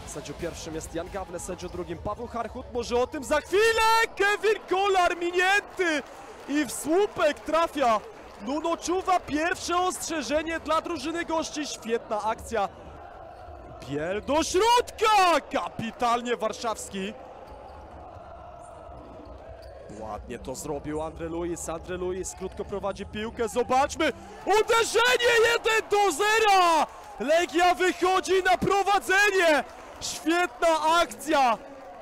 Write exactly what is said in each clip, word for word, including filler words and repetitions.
Sędzią pierwszym jest Jan Gawle, sędzią drugim Paweł Harchut. Może o tym za chwilę! Kevin Kolar minięty! I w słupek trafia Nuno Czuwa. Pierwsze ostrzeżenie dla drużyny gości. Świetna akcja. Biel do środka! Kapitalnie Warszawski. Ładnie to zrobił Andre Luiz. Andre Luiz krótko prowadzi piłkę. Zobaczmy! Uderzenie jeden do zera! Legia wychodzi na prowadzenie! Świetna akcja!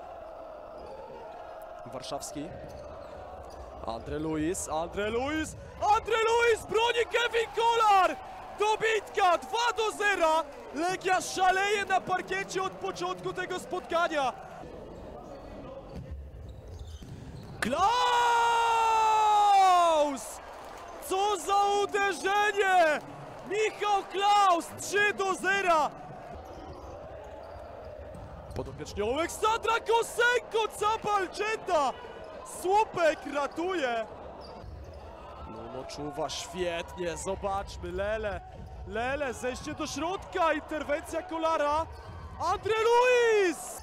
Warszawski. Andre Luiz, Andre Luiz, Andre Luiz broni Kevin Kolar! Dobitka dwa do zera! Legia szaleje na parkiecie od początku tego spotkania. Klaus! Co za uderzenie! Michał Klaus, trzy do zera! Podopieczni Aleksandra Kosenko, Zapalczeta! Słupek ratuje! Nuno Czuwa, świetnie, zobaczmy, Lele, Lele, zejście do środka, interwencja Kolara, Andre Luiz!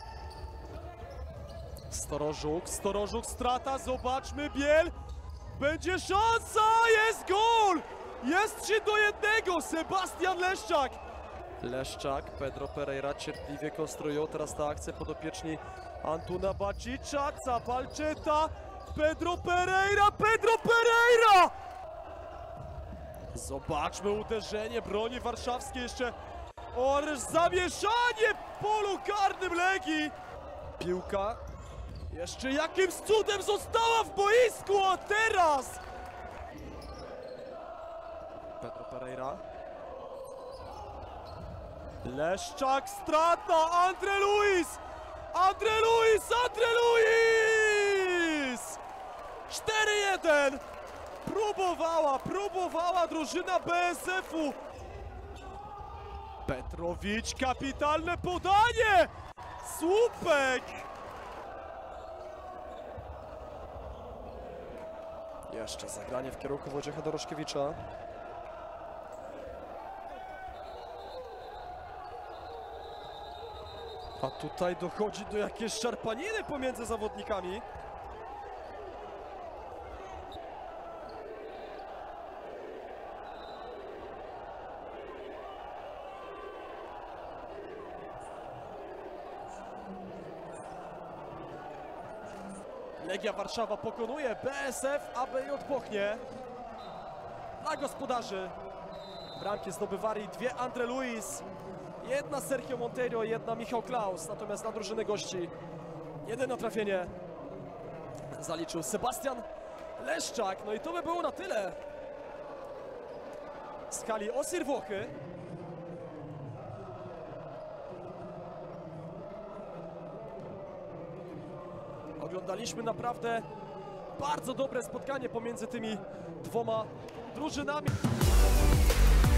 Storożuk, Storożuk, strata, zobaczmy, Biel, będzie szansa, jest gol! Jest trzy do jednego, Sebastian Leszczak! Leszczak, Pedro Pereira cierpliwie konstruują teraz ta akcja podopieczni Antuna Bacicza, Zapalczeta, Pedro Pereira, Pedro Pereira! Zobaczmy uderzenie broni warszawskiej jeszcze. Orż, zamieszanie w polu karnym Legii. Piłka jeszcze jakimś cudem została w boisku, a teraz Pedro Pereira. Leszczak, strata, Andre Luiz! Andre Luiz, Andre Luiz! cztery jeden! Próbowała, próbowała drużyna B S F-u. Petrowicz, kapitalne podanie! Słupek! Jeszcze zagranie w kierunku Wojciecha Doroszkiewicza. A tutaj dochodzi do jakiejś szarpaniny pomiędzy zawodnikami. Legia Warszawa pokonuje B S F, A B J Bochnie. Dla gospodarzy bramki zdobywali dwie Andre Luiz, jedna Sergio Monteiro, jedna Michał Klaus. Natomiast na drużynę gości jedyne trafienie zaliczył Sebastian Leszczak. No i to by było na tyle w skali Osir Włochy. Oglądaliśmy naprawdę bardzo dobre spotkanie pomiędzy tymi dwoma drużynami.